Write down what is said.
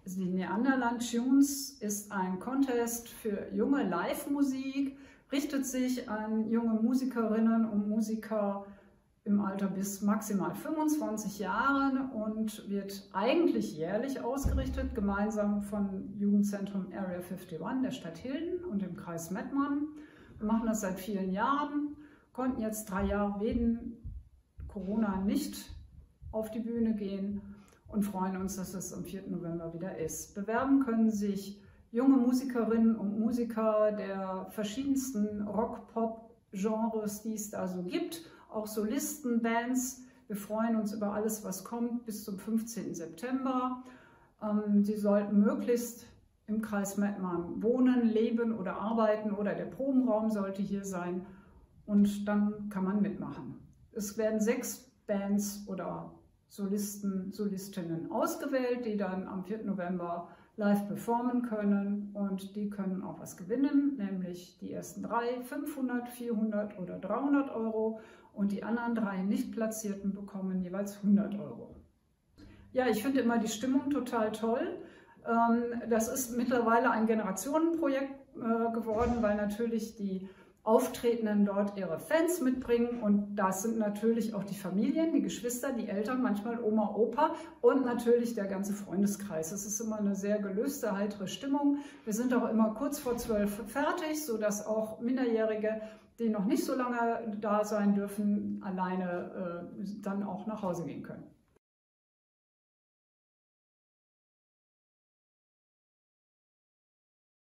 Die Neanderland Tunes ist ein Contest für junge Live-Musik, richtet sich an junge Musikerinnen und Musiker im Alter bis maximal 25 Jahren und wird eigentlich jährlich ausgerichtet, gemeinsam von Jugendzentrum Area 51 der Stadt Hilden und dem Kreis Mettmann. Wir machen das seit vielen Jahren, konnten jetzt 3 Jahre wegen Corona nicht auf die Bühne gehen und freuen uns, dass es am 4. November wieder ist. Bewerben können sich junge Musikerinnen und Musiker der verschiedensten Rock-Pop-Genres, die es da so gibt, auch Solisten, Bands. Wir freuen uns über alles, was kommt, bis zum 15. September. Sie sollten möglichst im Kreis Mettmann wohnen, leben oder arbeiten oder der Probenraum sollte hier sein und dann kann man mitmachen. Es werden 6 Bands oder Solisten, Solistinnen ausgewählt, die dann am 4. November live performen können und die können auch was gewinnen, nämlich die ersten 3 500, 400 oder 300 Euro und die anderen 3 Nicht-Platzierten bekommen jeweils 100 Euro. Ja, ich finde immer die Stimmung total toll. Das ist mittlerweile ein Generationenprojekt geworden, weil natürlich die Auftretenden dort ihre Fans mitbringen und das sind natürlich auch die Familien, die Geschwister, die Eltern, manchmal Oma, Opa und natürlich der ganze Freundeskreis. Es ist immer eine sehr gelöste, heitere Stimmung. Wir sind auch immer kurz vor 12 fertig, sodass auch Minderjährige, die noch nicht so lange da sein dürfen, alleine dann auch nach Hause gehen können.